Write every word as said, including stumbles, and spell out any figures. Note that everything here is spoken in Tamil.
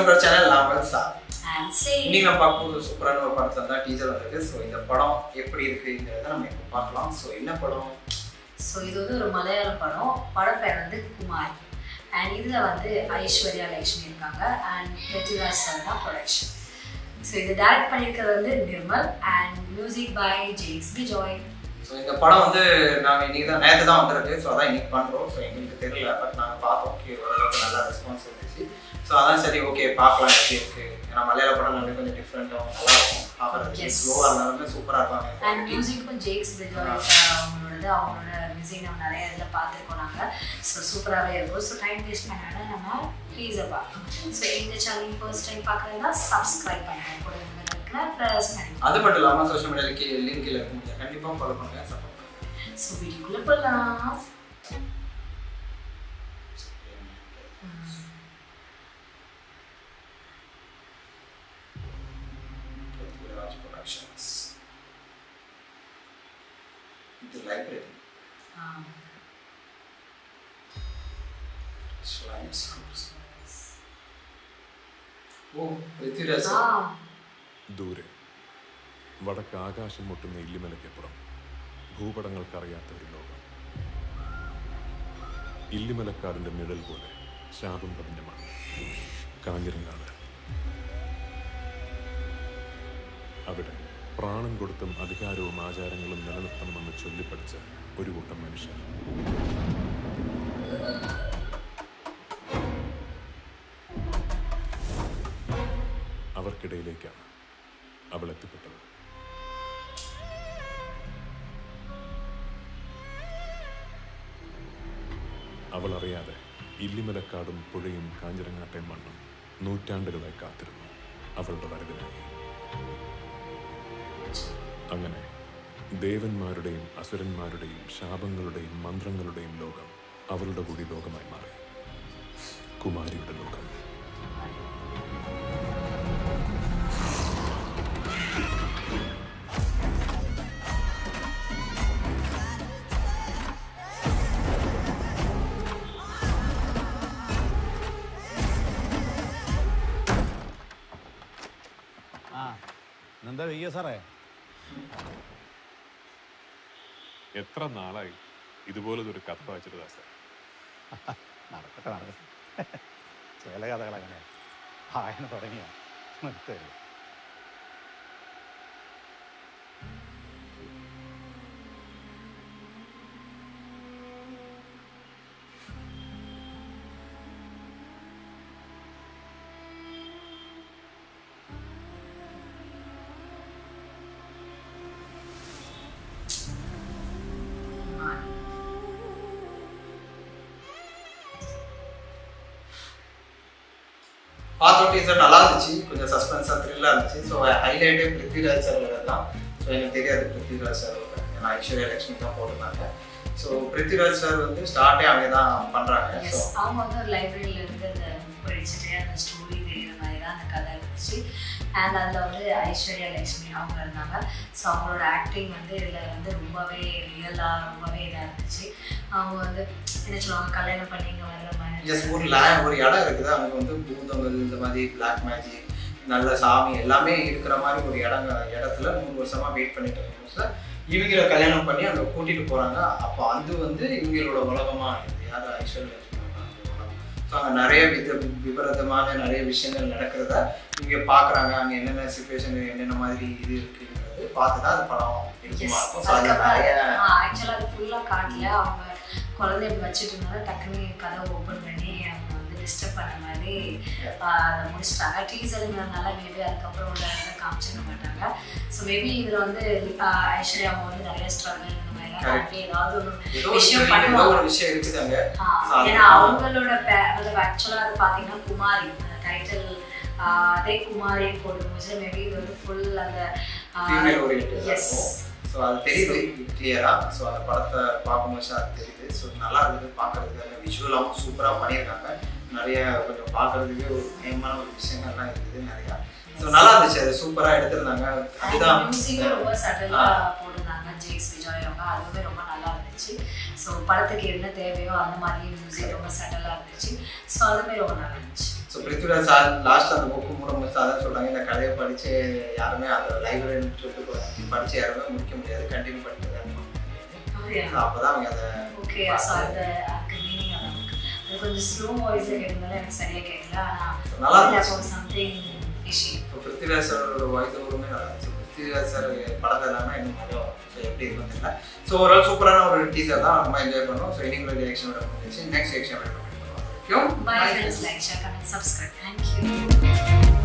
to our channel. Nirmal Sahadev. And say. இன்னைக்கு நம்ம பார்க்க போறது சூப்பரான ஒரு படத்துல தான் டீசர் வந்திருக்கு. சோ இந்த படம் எப்படி இருக்குங்கறத நம்ம இப்ப பார்க்கலாம். சோ என்ன படம்? சோ இது வந்து ஒரு மலையாள படம். படம் பேர் வந்து குமாரி. And இதுல வந்து ஐஸ்வர்யா லக்ஷ்மி இருக்காங்க and Prithviraj sir தான் ப்ரொடக்ஷன். சோ இது டைரக்ட் பண்ணிருக்கிறது வந்து Nirmal and music by James Bijoy. So இந்த படம் வந்து நாங்க இன்னைக்கு தான் நேத்து தான் வந்திருக்கு. சோ அதான் இன்னைக்கு பண்றோம். சோ எங்களுக்கு தெரியல பட் நாங்க பார்த்தோம். ஓகே ஓரளவுக்கு நல்ல ரெஸ்பான்ஸ் வந்துச்சு. சோ அதான் சரி ஓகே பார்க்கலாம் எப்படி இருக்கு. ஏன்னா மலையாள படம் வந்து கொஞ்சம் டிஃபரெண்டா நல்லா இருக்கும். பாக்குறதுக்கு ஸ்லோவா இருந்தாலும் சூப்பரா இருப்பாங்க. And music from James Bijoy அவங்களோட அவங்களோட மியூசிக் நம்ம நிறைய இதுல பார்த்திருக்கோம் நாங்க. சோ சூப்பராவே இருக்கும். சோ டைம் வேஸ்ட் பண்ணாம நம்ம டீசர் பார்க்கலாம். சோ இந்த சேனல் ஃபர்ஸ்ட் டைம் பார்க்கறதா Subscribe பண்ணுங்க. கூட பெல்லைக்கனை பிரஸ் பண்ணுங்க. அது மட்டும் இல்லாம சோஷியல் மீடியால லிங்க் கீழ இருக்கு. கண்டிப்பா ஃபாலோ பண்ணுங்க சப்போர்ட் பண்ணுங்க. சோ வீடியோக்குள்ள போலாம். Prithviraj Productions. The library. Um, Slides. Oh, Prithviraj. ah. ദൂരെ വടക്ക് ആകാശം മുട്ടുന്ന ഇല്ലിമലയ്ക്കപ്പുറം ഭൂപടങ്ങൾക്കറിയാത്ത ഒരു ലോകം. ഇല്ലിമലക്കാടിന്റെ നിഴൽ പോലെ ശാപം പതിഞ്ഞ മണ്ണ് കാഞ്ഞിരങ്ങാട്. അവിടെ പ്രാണൻ കൊടുത്തും അധികാരവും ആചാരങ്ങളും നിലനിർത്തണമെന്ന് ചൊല്ലിപ്പടിച്ച ഒരു കൂട്ടം മനുഷ്യർ. അവർക്കിടയിലേക്കാണ് അവൾ എത്തിപ്പെട്ടത്. അവൾ അറിയാതെ ഇല്ലിമലക്കാടും പുഴയും കാഞ്ഞിരങ്ങാട്ടെ മണ്ണും നൂറ്റാണ്ടുകളായി കാത്തിരുന്നു അവളുടെ വരവിനായി. അങ്ങനെ ദേവന്മാരുടെയും അസുരന്മാരുടെയും ശാപങ്ങളുടെയും മന്ത്രങ്ങളുടെയും ലോകം അവളുടെ കൂടി ലോകമായി മാറി. കുമാരിയുടെ ലോകം. എന്താ വയ്യ സാറേ? എത്ര നാളായി ഇതുപോലൊരു കഥ വായിച്ചിട്ട് ദാസ? നടക്കട്ടെ നടക്കട്ടെ. ചില കഥകൾ അങ്ങനെ വായന തുടങ്ങിയ നിർത്തരുത്. பார்த்தோம் டீசர் நல்லா இருந்துச்சு. கொஞ்சம் சஸ்பென்ஸா த்ரில்லா இருந்துச்சு. ஸோ ஹைலைட்டே பிருத்விராஜ் சார் தான். ஸோ எனக்கு தெரியாது பிருத்விராஜ் சார் ஏன்னா ஐஸ்வர்யா லக்ஷ்மி தான் போட்டிருந்தாங்க. ஸோ பிருத்விராஜ் சார் வந்து ஸ்டார்ட்டே அவங்க தான் பண்றாங்க. ஸோ அவங்க வந்து ஒரு லைப்ரரியில இருந்து அந்த படிச்சுட்டே அந்த ஸ்டோரி தெரியுற மாதிரி தான் அந்த கதை இருந்துச்சு. அண்ட் அதில் வந்து ஐஸ்வர்யா லக்ஷ்மி அவங்க இருந்தாங்க. ஸோ அவங்களோட ஆக்டிங் வந்து இதில் வந்து ரொம்பவே ரியலாக ரொம்பவே இதாக இருந்துச்சு. அவங்க வந்து என்ன சொல்லுவாங்க கல்யாணம் பண்ணி இங்கே வர்ற மாதிரி ஜஸ்ட் ஒரு லே ஒரு இடம் இருக்குது. அங்கே வந்து பூதங்கள் இந்த மாதிரி பிளாக் மேஜிக் நல்ல சாமி எல்லாமே இருக்கிற மாதிரி ஒரு இடம் இடத்துல மூணு வருஷமா வெயிட் பண்ணிட்டு இருக்கோம். இவங்கள கல்யாணம் பண்ணி அங்கே கூட்டிட்டு போறாங்க. அப்போ அது வந்து இவங்களோட உலகமா இருக்குது. யாரும் ஐஸ்வர்யா லக்ஷ்மி. ஸோ அங்கே நிறைய வித விபரீதமான நிறைய விஷயங்கள் நடக்கிறத இவங்க பார்க்குறாங்க. அங்கே என்னென்ன சுச்சுவேஷன் என்னென்ன மாதிரி இது இருக்குங்கிறது பார்த்து தான் அது படம் இருக்குமா இருக்கும். ஆக்சுவலாக அது ஃபுல்லாக காட்டல. அவங்க குழந்தை வச்சுட்டு இருந்தாலும் டக்குனு கதை ஓப்பன் பண்ணி அவங்க வந்து டிஸ்டர்ப் பண்ண மாதிரி அதை முடிச்சிட்டாங்க. டீசருங்கிறதுனால மேபி அதுக்கப்புறம் உள்ள காமிச்சிக்க மாட்டாங்க. ஸோ மேபி இதில் வந்து ஐஸ்வர்யா அவங்க வந்து நிறைய ஸ்ட்ரகிள் இந்த மாதிரி ஏதாவது ஒரு விஷயம் பண்ணுவாங்க. ஏன்னா அவங்களோட ஆக்சுவலாக அது பார்த்தீங்கன்னா குமாரி டைட்டில் அதே குமாரி போடும்போது மேபி இது வந்து ஃபுல் அந்த எஸ் ஸோ அது தெரியுது கிளியரா. ஸோ அந்த படத்தை பார்க்கும்போது அது தெரியுது. ஸோ நல்லா இருக்குது பார்க்கறதுக்கு. அந்த விஷுவலாகவும் சூப்பராக பண்ணியிருக்காங்க. நிறைய கொஞ்சம் பார்க்கறதுக்கு ஒரு பயமான ஒரு விஷயங்கள்லாம் இருக்குது நிறையா. ஸோ நல்லா இருந்துச்சு. அது சூப்பராக எடுத்திருந்தாங்க. அதுதான் மியூசிக்கும் ரொம்ப சட்டலாக போட்டிருந்தாங்க ஜேம்ஸ் பிஜாய் அவங்க. அதுவுமே ரொம்ப நல்லா இருந்துச்சு. ஸோ படத்துக்கு என்ன தேவையோ அந்த மாதிரி மியூசிக் ரொம்ப சட்டலாக இருந்துச்சு. ஸோ அதுவுமே ரொம்ப நல்லா இருந்துச்சு. ஸோ பிருத்திவிராஜ் சார் லாஸ்ட் அந்த புக்கு மூலம் சார் சொல்கிறாங்க இந்த கதையை படித்து யாருமே அந்த லைப்ரரின்னு சொல்லிட்டு படித்து யாருமே முடிக்க முடியாது, கண்டினியூ பண்ணிட்டு தான் இருக்கணும். அப்போ தான் அவங்க அதை ஓகே. ஸோ அந்த அதுக்கு மீனிங் அது கொஞ்சம் ஸ்லோ வாய்ஸில் கேட்டதால எனக்கு சரியாக கேட்கல. ஆனால் நல்லா இருந்துச்சு. Something issue. இப்போ பிருத்திவிராஜ் சாரோட வாய்ஸ் ஓவருமே நல்லா இருந்துச்சு. பிருத்திவிராஜ் சார் படத்தை எல்லாமே இன்னும் நிறையா ஸோ எப்படி இருக்கும் தெரியல. ஸோ ஒரு சூப்பரான ஒரு டீசர் தான் நம்ம என்ஜாய் பண்ணோம். ஸோ இன்னைக்கு ரியாக்ஷன் விட முடிஞ்சிச்சு. நெக்ஸ்ட் ரியாக்ஷன் விட முடியும். Bye friends, like, share, comment, subscribe. Thank you.